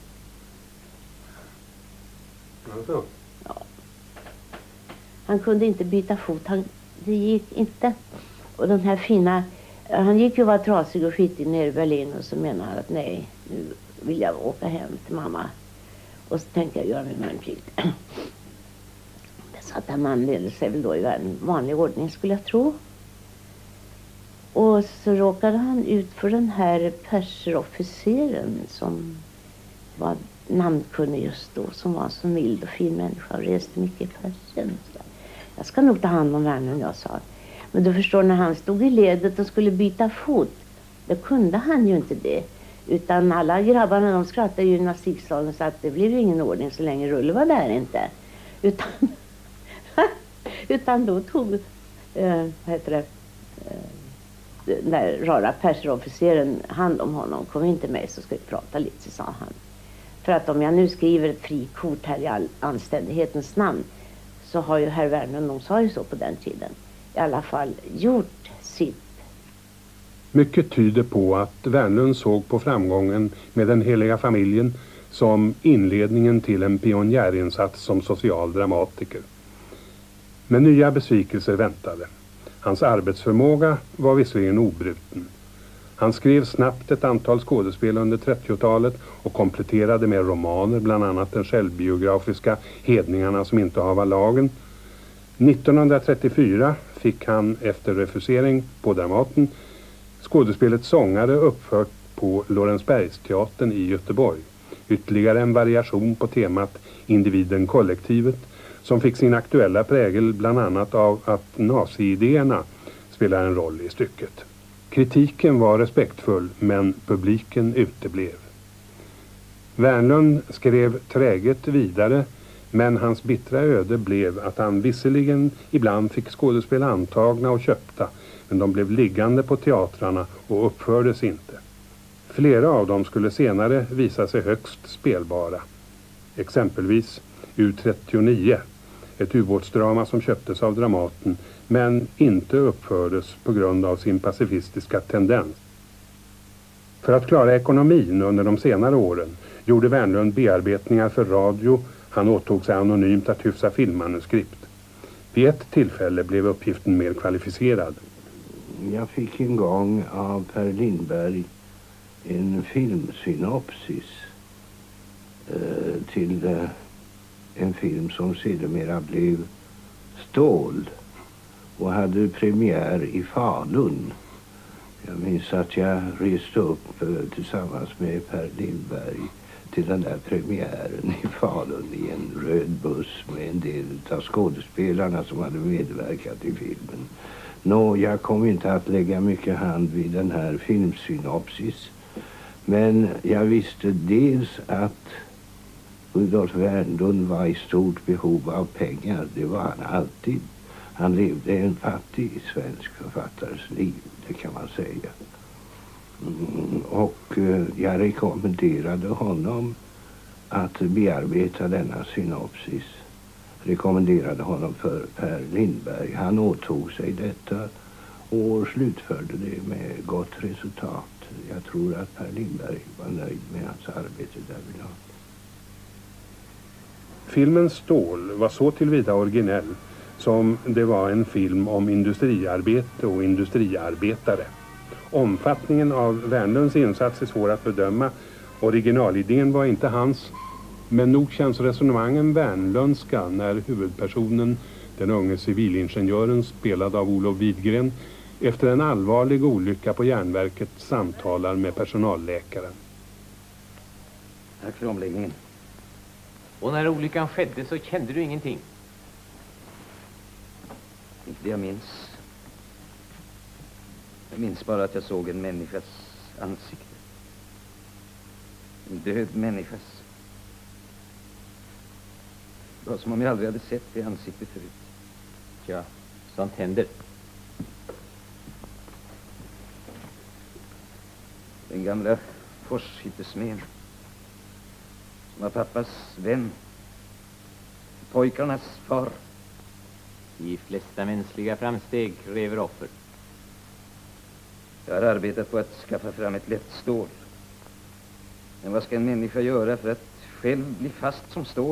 [SPEAKER 1] Alltså.
[SPEAKER 11] Ja. Han kunde inte byta fot. Han, det gick inte. Och den här fina... Han gick ju och var trasig och skitig nere i Berlin. Och så menade han att nej, nu vill jag åka hem till mamma. Och så tänkte jag göra min värnplikt. Det satt där man ledde sig väl då i vanlig ordning, skulle jag tro. Och så råkade han ut för den här perserofficeren som var namnkunnig just då, som var så mild och fin människa och reste mycket i Persien. Jag ska nog ta hand om Wernlund, jag sa. Men du förstår, när han stod i ledet och skulle byta fot, då kunde han ju inte det. Utan alla grabbarna, de skrattade ju i gymnastiksalen, så att det blev ju ingen ordning så länge Rulle var där inte. Utan, utan då tog, äh, vad heter det, äh, den där rara perserofficeren hand om honom. Kom inte med så ska vi prata lite, sa han. För att om jag nu skriver ett frikort här i all anständighetens namn, så har ju herr Wernlund, de sa ju så på den tiden, i alla fall gjort sitt.
[SPEAKER 1] Mycket tyder på att Wernlund såg på framgången med den heliga familjen som inledningen till en pionjärinsats som social dramatiker. Men nya besvikelser väntade. Hans arbetsförmåga var visserligen obruten. Han skrev snabbt ett antal skådespel under trettiotalet och kompletterade med romaner, bland annat den självbiografiska Hedningarna som inte hava lagen. nittonhundratrettiofyra fick han efter refusering på Dramaten skådespelet Sångare uppfört på Lorensbergsteatern i Göteborg. Ytterligare en variation på temat individen-kollektivet som fick sin aktuella prägel bland annat av att nazi-idéerna spelar en roll i stycket. Kritiken var respektfull, men publiken uteblev. Wernlund skrev träget vidare, men hans bittra öde blev att han visserligen ibland fick skådespel antagna och köpta, men de blev liggande på teatrarna och uppfördes inte. Flera av dem skulle senare visa sig högst spelbara. Exempelvis U trettionio, ett ubåtsdrama som köptes av Dramaten men inte uppfördes på grund av sin pacifistiska tendens. För att klara ekonomin under de senare åren gjorde Wernlund bearbetningar för radio. Han åtog sig anonymt att hyfsa filmmanuskript. Vid ett tillfälle blev uppgiften mer kvalificerad.
[SPEAKER 7] Jag fick en gång av Per Lindberg en filmsynopsis eh, till eh, en film som sedermera blev Stål och hade premiär i Falun. Jag minns att jag reste upp eh, tillsammans med Per Lindberg till den där premiären i Falun i en röd buss med en del av skådespelarna som hade medverkat i filmen. Nå, jag kom inte att lägga mycket hand vid den här filmsynopsis, men jag visste dels att Rudolf Wernlund var i stort behov av pengar. Det var han alltid. Han levde en fattig svensk författares liv, det kan man säga. Mm, och eh, jag rekommenderade honom att bearbeta denna synopsis. Rekommenderade honom för Per Lindberg. Han åtog sig detta och slutförde det med gott resultat. Jag tror att Per Lindberg var nöjd med hans arbete därvidlag.
[SPEAKER 1] Filmen Stål var så tillvida originell som det var en film om industriarbete och industriarbetare. Omfattningen av Wernlunds insats är svår att bedöma. Originalidén var inte hans, men nog känns resonemangen Wernlundska när huvudpersonen, den unge civilingenjören spelad av Olof Widgren, efter en allvarlig olycka på järnverket samtalar med personalläkaren.
[SPEAKER 9] Tack för omläggningen.
[SPEAKER 13] Och när olyckan skedde så kände du ingenting?
[SPEAKER 9] Inte det jag minns. Jag minns bara att jag såg en människas ansikte.
[SPEAKER 14] En död människas. Det var som om jag aldrig hade sett det ansiktet förut.
[SPEAKER 13] Ja, sånt händer.
[SPEAKER 14] Den gamla forshyttesmeden som var pappas vän. Pojkarnas far.
[SPEAKER 13] De flesta mänskliga framsteg kräver offer.
[SPEAKER 14] Jag har arbetat på att skaffa fram ett lätt stål. Men vad ska en människa göra för att själv bli fast som stål?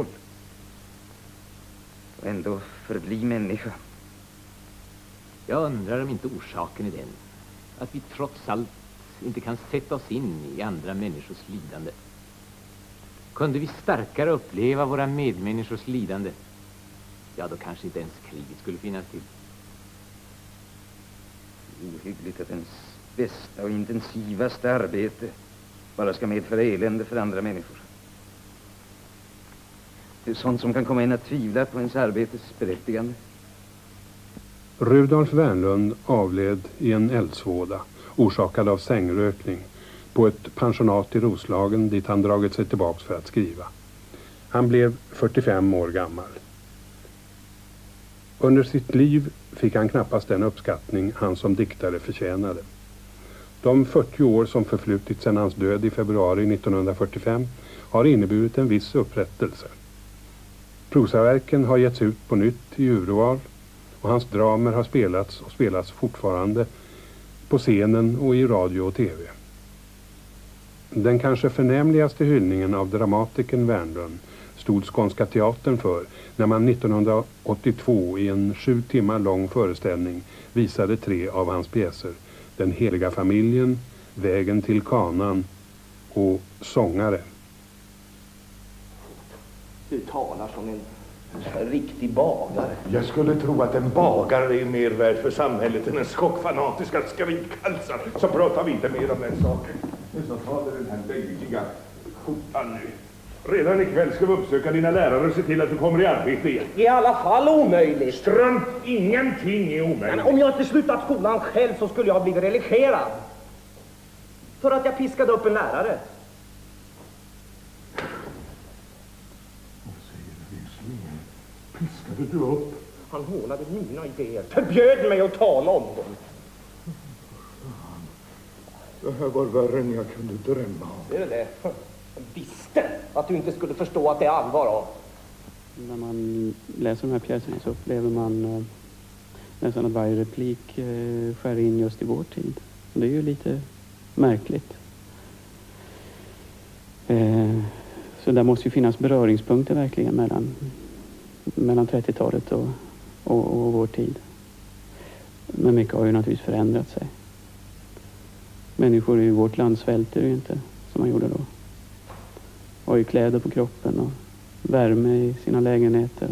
[SPEAKER 14] Och ändå förbli människa.
[SPEAKER 13] Jag undrar om inte orsaken är den att vi trots allt inte kan sätta oss in i andra människors lidande. Kunde vi starkare uppleva våra medmänniskors lidande, ja, då kanske inte ens kriget skulle finnas till.
[SPEAKER 14] Ohyggligt att ens bästa och intensivaste arbete bara ska medföra elände för andra människor. Det är sånt som kan komma in att tvivla på ens arbetes berättigande.
[SPEAKER 1] Rudolf Wernlund avled i en eldsvåda orsakad av sängrökning på ett pensionat i Roslagen dit han dragit sig tillbaks för att skriva. Han blev fyrtiofem år gammal. Under sitt liv fick han knappast den uppskattning han som diktare förtjänade. De fyrtio år som förflutit sedan hans död i februari nittonhundrafyrtiofem har inneburit en viss upprättelse. Prosaverken har getts ut på nytt i urval och hans dramer har spelats och spelas fortfarande på scenen och i radio och tv. Den kanske förnämligaste hyllningen av dramatikern Wernlund stod Skånska teatern för när man nittonhundraåttiotvå i en sju timmar lång föreställning visade tre av hans pjäser: Den heliga familjen, Vägen till Kanan och Sångare.
[SPEAKER 15] Du talar som en, en riktig bagare.
[SPEAKER 16] Jag skulle tro att en bagare är mer värd för samhället än en skockfanatiska skrikhalsar. Så pratar vi inte mer om den saken. Men så tar du den här löjliga skjortan nu. Redan ikväll ska vi uppsöka dina lärare och se till att du kommer i arbete igen.
[SPEAKER 15] I alla fall omöjligt.
[SPEAKER 16] Strunt, ingenting är omöjligt.
[SPEAKER 15] Men om jag inte slutat skolan själv så skulle jag ha blivit religerad. För att jag piskade upp en lärare.
[SPEAKER 16] Piskade du upp?
[SPEAKER 15] Han hånade mina idéer. Förbjöd mig att tala om dem.
[SPEAKER 16] Det här var värre än jag kunde drömma om.
[SPEAKER 15] Det är det. Jag visste att du inte skulle förstå att det är allvar av.
[SPEAKER 10] När man läser de här pjäserna så upplever man eh, nästan att varje replik eh, skär in just i vår tid. Det är ju lite märkligt. Eh, så där måste ju finnas beröringspunkter verkligen mellan, mellan trettiotalet och, och, och vår tid. Men mycket har ju naturligtvis förändrat sig. Människor i vårt land svälter ju inte som man gjorde då. Har ju kläder på kroppen och värme i sina lägenheter.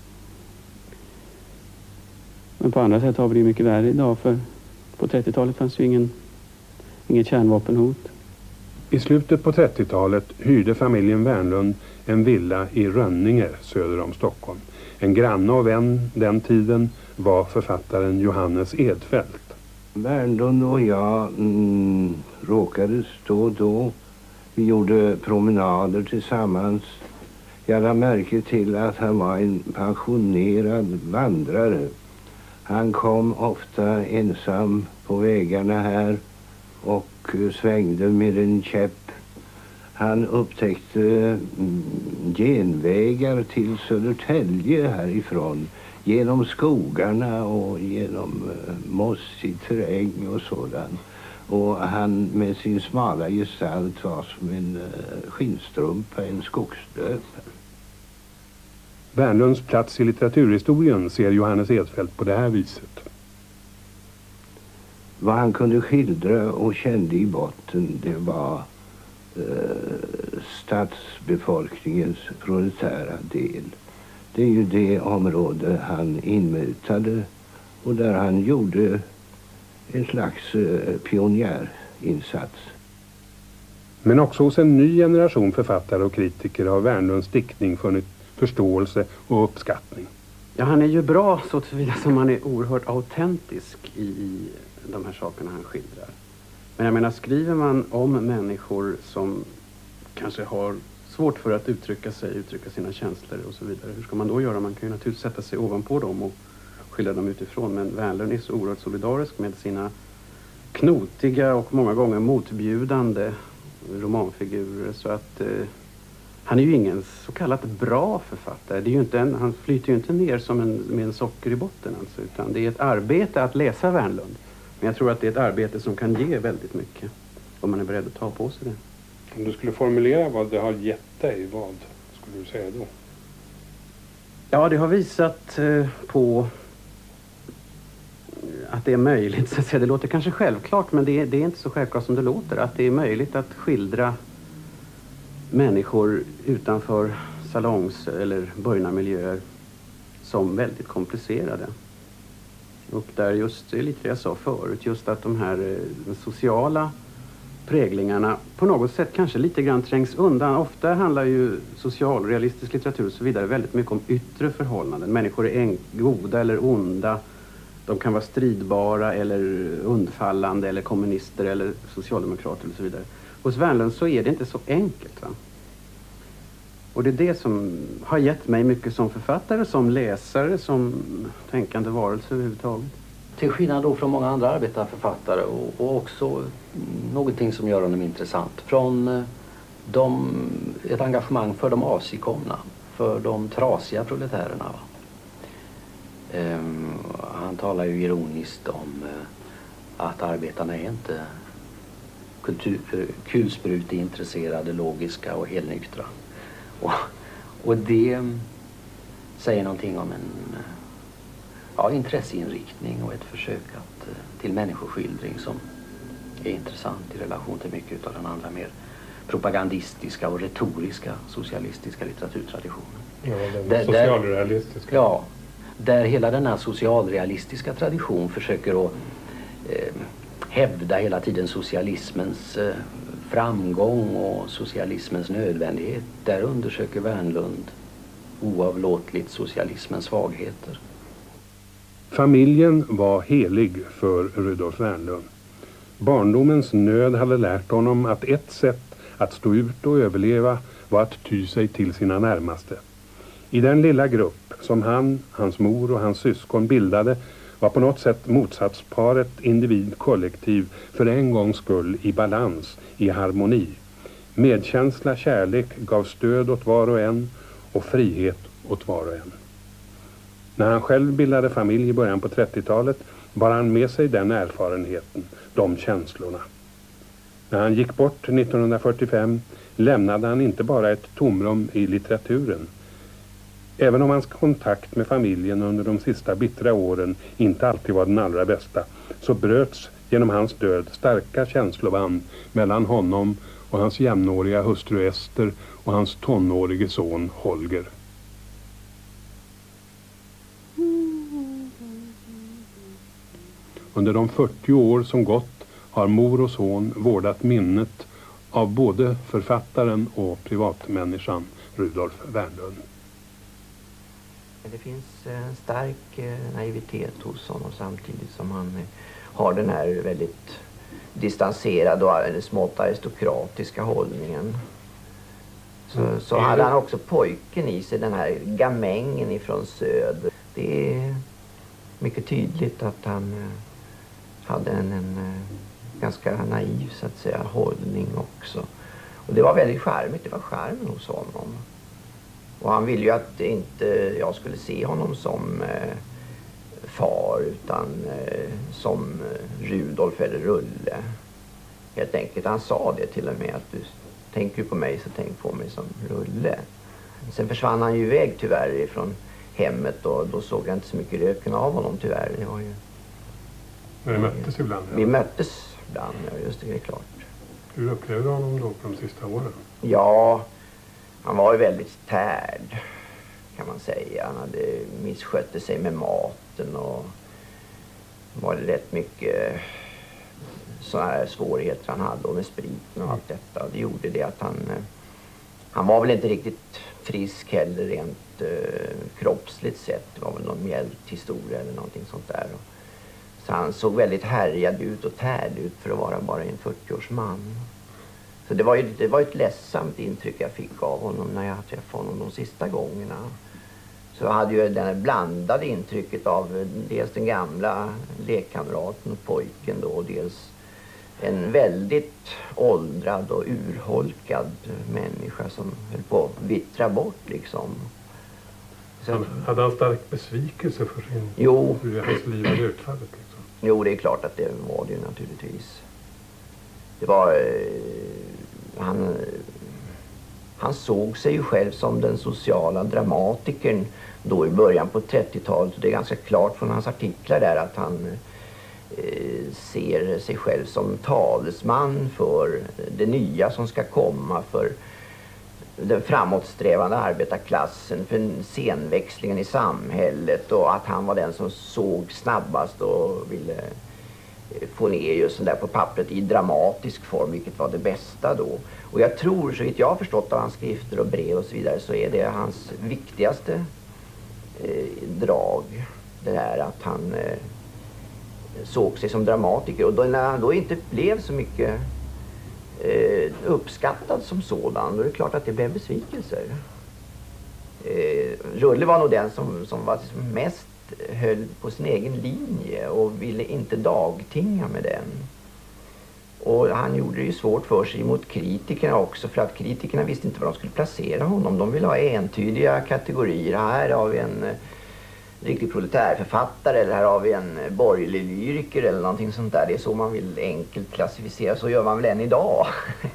[SPEAKER 10] Men på andra sätt har vi det mycket värre idag, för på trettiotalet fanns ju ingen, inget kärnvapenhot.
[SPEAKER 1] I slutet på trettiotalet hyrde familjen Wernlund en villa i Rönninge söder om Stockholm. En granne och vän den tiden var författaren Johannes Edfeldt.
[SPEAKER 7] Wernlund och jag mm, råkades då och då. Vi gjorde promenader tillsammans. Jag lade märke till att han var en pensionerad vandrare. Han kom ofta ensam på vägarna här och svängde med en käpp. Han upptäckte genvägar till Södertälje härifrån. Genom skogarna och genom mossig terräng och sådant. Och han med sin smala gestalt var som en skinnstrumpa, en skogslöpare.
[SPEAKER 1] Wernlunds plats i litteraturhistorien ser Johannes Edfeldt på det här viset.
[SPEAKER 7] Vad han kunde skildra och kände i botten, det var eh, stadsbefolkningens proletära del. Det är ju det område han inmutade och där han gjorde en slags eh, pionjärinsats.
[SPEAKER 1] Men också hos en ny generation författare och kritiker har Wernlunds diktning funnit förståelse och uppskattning.
[SPEAKER 10] Ja, han är ju bra så tillvida som han är oerhört autentisk i de här sakerna han skildrar. Men jag menar, skriver man om människor som kanske har svårt för att uttrycka sig, uttrycka sina känslor och så vidare. Hur ska man då göra? Man kan ju naturligtvis sätta sig ovanpå dem och skilja dem utifrån. Men Wernlund är så oerhört solidarisk med sina knotiga och många gånger motbjudande romanfigurer så att eh, han är ju ingen så kallat bra författare. Det är ju inte en, han flyter ju inte ner som en, med en socker i botten alltså, utan det är ett arbete att läsa Wernlund. Men jag tror att det är ett arbete som kan ge väldigt mycket om man är beredd att ta på sig det.
[SPEAKER 1] Om du skulle formulera vad det har gett dig, vad skulle du säga då?
[SPEAKER 10] Ja, det har visat eh, på att det är möjligt, så att säga. Det låter kanske självklart, men det är, det är inte så självklart som det låter. Att det är möjligt att skildra människor utanför salongs- eller borgarmiljöer som väldigt komplicerade. Och där just, det är lite det jag sa förut, just att de här de sociala präglingarna på något sätt kanske lite grann trängs undan. Ofta handlar ju socialrealistisk litteratur och så vidare väldigt mycket om yttre förhållanden. Människor är goda eller onda. De kan vara stridbara eller undfallande eller kommunister eller socialdemokrater och så vidare. Hos Wernlund så är det inte så enkelt, va? Och det är det som har gett mig mycket som författare, som läsare, som tänkande varelse överhuvudtaget.
[SPEAKER 2] Till skillnad då från många andra arbetarförfattare och, och också någonting som gör honom intressant. Från de, ett engagemang för de avsigkomna, för de trasiga proletärerna. Va? Um, han talar ju ironiskt om uh, att arbetarna är inte kultur, uh, kulspruteintresserade, logiska och helnyktra. Och, och det um, säger någonting om en uh, ja, intresseinriktning och ett försök att, uh, till människoskildring som är intressant i relation till mycket av den andra mer propagandistiska och retoriska socialistiska litteraturtraditionen.
[SPEAKER 1] Ja, den
[SPEAKER 2] där,
[SPEAKER 1] socialrealistiska.
[SPEAKER 2] Där, ja, där hela den här socialrealistiska tradition försöker att eh, hävda hela tiden socialismens eh, framgång och socialismens nödvändighet. Där undersöker Wernlund oavlåtligt socialismens svagheter.
[SPEAKER 1] Familjen var helig för Rudolf Wernlund. Barndomens nöd hade lärt honom att ett sätt att stå ut och överleva var att ty sig till sina närmaste. I den lilla grupp som han, hans mor och hans syskon bildade var på något sätt motsatsparet individ-kollektiv för en gångs skull i balans, i harmoni. Medkänsla, kärlek gav stöd åt var och en och frihet åt var och en. När han själv bildade familj i början på trettiotalet bar han med sig den erfarenheten, de känslorna. När han gick bort nittonhundrafyrtiofem lämnade han inte bara ett tomrum i litteraturen. Även om hans kontakt med familjen under de sista bittra åren inte alltid var den allra bästa, så bröts genom hans död starka känsloband mellan honom och hans jämnåriga hustru Ester och hans tonårige son Holger. Under de fyrtio år som gått har mor och son vårdat minnet av både författaren och privatmänniskan Rudolf Wernlund.
[SPEAKER 17] Det finns en stark naivitet hos honom samtidigt som han har den här väldigt distanserade och smått aristokratiska hållningen. Så, mm. så hade han också pojken i sig, den här gamängen ifrån söder. Det är mycket tydligt att han hade en, en ganska naiv så att säga hållning också. Och det var väldigt charmigt, det var charmen hos honom. Och han ville ju att inte jag skulle se honom som eh, far utan eh, som Rudolf eller Rulle. Helt enkelt, han sa det till och med att du tänker på mig så tänk på mig som Rulle. Sen försvann han ju iväg tyvärr ifrån hemmet och då såg jag inte så mycket röken av honom tyvärr. Det var ju...
[SPEAKER 1] Men vi möttes ibland?
[SPEAKER 17] Vi ja. möttes ibland, ja just det, det är klart.
[SPEAKER 1] Hur upplevde du honom då på de sista åren?
[SPEAKER 17] Ja, han var ju väldigt tärd kan man säga. Han hade misskötte sig med maten och var det rätt mycket sådana här svårigheter han hade och med spriten och allt detta. Det gjorde det att han, han var väl inte riktigt frisk heller rent eh, kroppsligt sett. Det var väl någon mjälthistoria eller någonting sånt där. Så han såg väldigt härjad ut och tärd ut för att vara bara en fyrtio-års man. Så det var ju det var ett ledsamt intryck jag fick av honom när jag träffade honom de sista gångerna. Så jag hade ju det blandade intrycket av dels den gamla lekkamraten och pojken då, dels en väldigt åldrad och urholkad människa som höll på att vittra bort liksom. Så,
[SPEAKER 1] han, hade han stark besvikelse för sin,
[SPEAKER 17] jo,
[SPEAKER 1] hur hans liv hade utfallit? Liksom?
[SPEAKER 17] Jo, det är klart att det var det ju naturligtvis. Det var... Eh, han, han såg sig ju själv som den sociala dramatikern då i början på trettiotalet. Det är ganska klart från hans artiklar där att han eh, ser sig själv som talesman för det nya som ska komma, för den framåtsträvande arbetarklassen, för scenväxlingen i samhället, och att han var den som såg snabbast och ville få ner just där på pappret i dramatisk form, vilket var det bästa då. Och jag tror, så vitt jag har förstått av hans skrifter och brev och så vidare, så är det hans viktigaste eh, drag, det där att han eh, såg sig som dramatiker. Och då, när han då inte blev så mycket eh, uppskattad som sådan, då är det klart att det blev besvikelser. Eh, Rulle var nog den som, som var mest höll på sin egen linje och ville inte dagtinga med den. Och han gjorde det ju svårt för sig mot kritikerna också, för att kritikerna visste inte var de skulle placera honom. De ville ha entydiga kategorier. Här har vi en riktig proletärförfattare, eller här har vi en borgerlig lyriker eller någonting sånt där. Det är så man vill enkelt klassificera, så gör man väl än idag.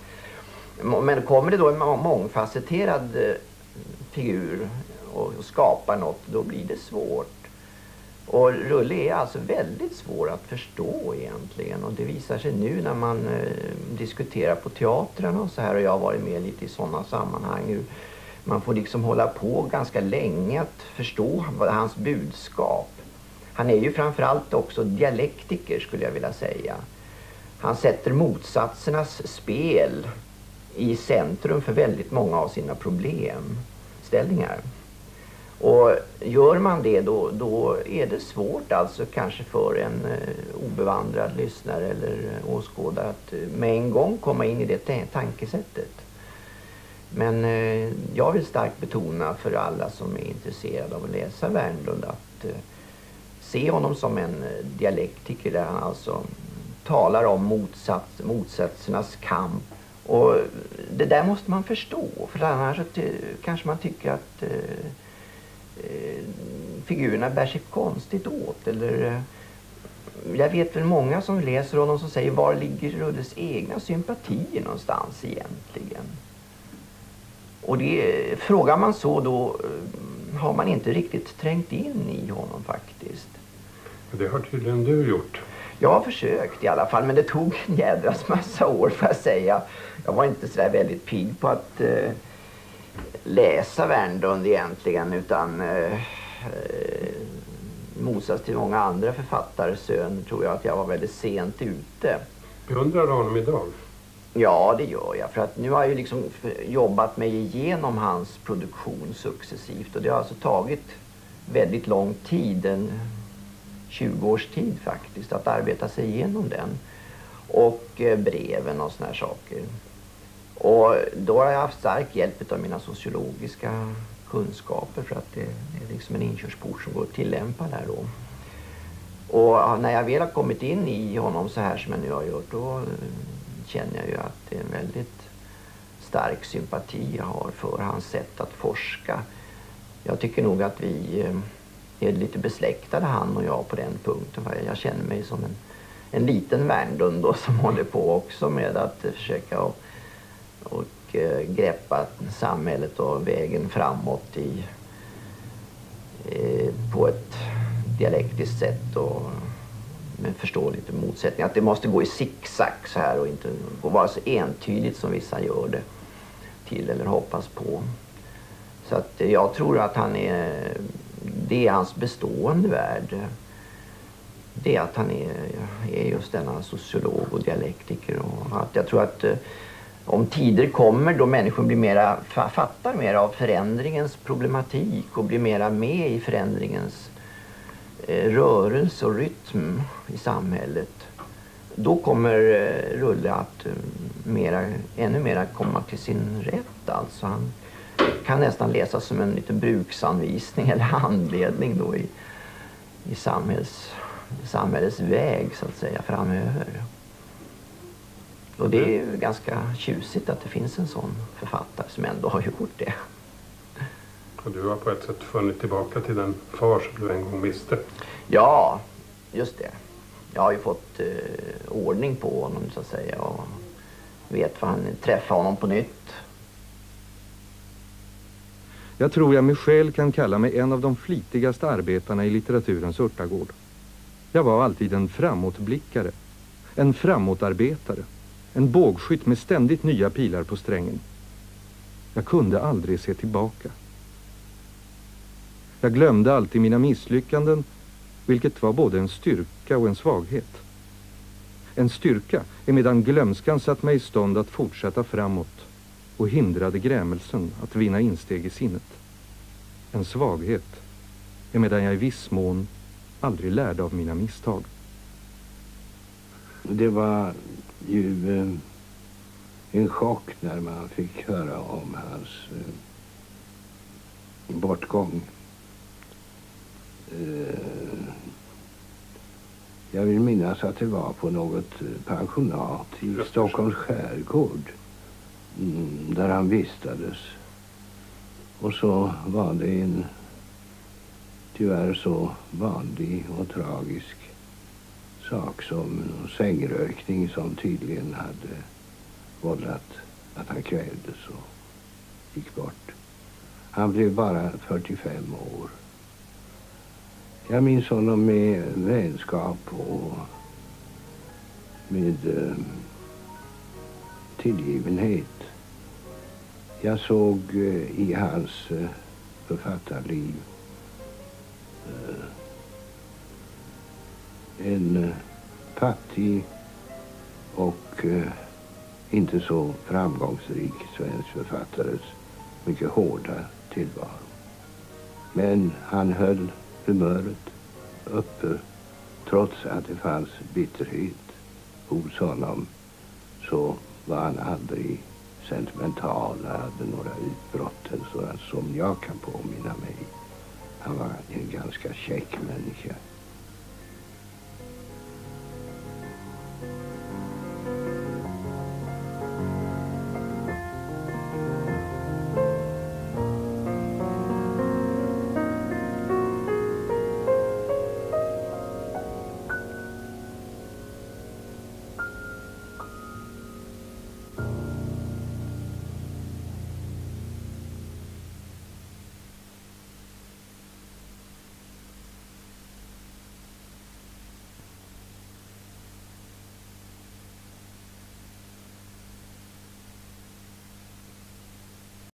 [SPEAKER 17] Men kommer det då en mångfacetterad figur och skapar något, då blir det svårt. Och Rulle är alltså väldigt svår att förstå egentligen, och det visar sig nu när man eh, diskuterar på teatrarna och så här, och jag har varit med lite i sådana sammanhang, hur man får liksom hålla på ganska länge att förstå vad hans budskap. Han är ju framförallt också dialektiker, skulle jag vilja säga. Han sätter motsatsernas spel i centrum för väldigt många av sina problemställningar. Och gör man det då, då är det svårt alltså kanske för en eh, obevandrad lyssnare eller åskådare att eh, med en gång komma in i det tankesättet. Men eh, jag vill starkt betona för alla som är intresserade av att läsa Wernlund att eh, se honom som en eh, dialektiker där han alltså talar om motsats, motsatsernas kamp. Och det där måste man förstå, för annars att, eh, kanske man tycker att eh, figurerna bär sig konstigt åt, eller jag vet väl många som läser honom som säger, var ligger Rulles egna sympatier någonstans egentligen? Och det, frågar man så, då har man inte riktigt trängt in i honom faktiskt.
[SPEAKER 1] Det har tydligen du gjort.
[SPEAKER 17] Jag har försökt i alla fall, men det tog en jädras massa år, får jag säga. Jag var inte så där väldigt pigg på att eh, läsa Wernlund egentligen, utan eh, motsats till många andra författare söner tror jag att jag var väldigt sent ute.
[SPEAKER 1] Beundrar du honom idag?
[SPEAKER 17] Ja, det gör jag, för att nu har jag ju liksom jobbat mig igenom hans produktion successivt, och det har alltså tagit väldigt lång tid, en tjugo års tid faktiskt, att arbeta sig igenom den, och eh, breven och såna här saker. Och då har jag haft stark hjälp av mina sociologiska kunskaper, för att det är liksom en inkörsport som går att tillämpa där då. Och när jag väl har kommit in i honom så här som jag nu har gjort, då känner jag ju att det är en väldigt stark sympati jag har för hans sätt att forska. Jag tycker nog att vi är lite besläktade, han och jag, på den punkten. Jag känner mig som en, en liten Wernlund då, som håller på också med att försöka och, och eh, greppa samhället och vägen framåt i, eh, på ett dialektiskt sätt, och men förstå lite motsättningar. Att det måste gå i zigzag så här och inte gå vara så entydigt som vissa gör det till eller hoppas på. Så att jag tror att han är, det är hans bestående värld. Det är att han är, är just denna sociolog och dialektiker, och att jag tror att om tider kommer då människor blir mera, fattar mer av förändringens problematik och blir mera med i förändringens rörelse och rytm i samhället, då kommer Rulle att mera, ännu mera komma till sin rätt. Alltså han kan nästan läsa som en liten bruksanvisning eller handledning då i, i samhälls, samhällets väg så att säga framöver. Och det är ju ganska tjusigt att det finns en sån författare som ändå har gjort det.
[SPEAKER 1] Och du har på ett sätt funnit tillbaka till den far som du en gång miste.
[SPEAKER 17] Ja, just det. Jag har ju fått eh, ordning på honom så att säga och vet vad han träffar honom på nytt.
[SPEAKER 3] Jag tror jag mig själv kan kalla mig en av de flitigaste arbetarna i litteraturens örtagård. Jag var alltid en framåtblickare, en framåtarbetare, en bågskytt med ständigt nya pilar på strängen. Jag kunde aldrig se tillbaka. Jag glömde alltid mina misslyckanden, vilket var både en styrka och en svaghet. En styrka är medan glömskan satt mig i stånd att fortsätta framåt och hindrade grämelsen att vinna insteg i sinnet. En svaghet är medan jag i viss mån aldrig lärde av mina misstag.
[SPEAKER 7] Det var ju eh, en chock när man fick höra om hans eh, bortgång. Eh, jag vill minnas att det var på något pensionat i Stockholms skärgård mm, där han vistades. Och så var det en tyvärr så vanlig och tragisk sak som sängrökning som tydligen hade vållat att han kvävdes och gick bort. Han blev bara fyrtiofem år. Jag minns honom med vänskap och med eh, tillgivenhet. Jag såg eh, i hans eh, författarliv eh, en eh, fattig och eh, inte så framgångsrik svensk författares mycket hårda tillvaro. Men han höll humöret uppe trots att det fanns bitterhet hos honom, så var han aldrig sentimental, hade några utbrott eller sådant som jag kan påminna mig. Han var en ganska käck människa.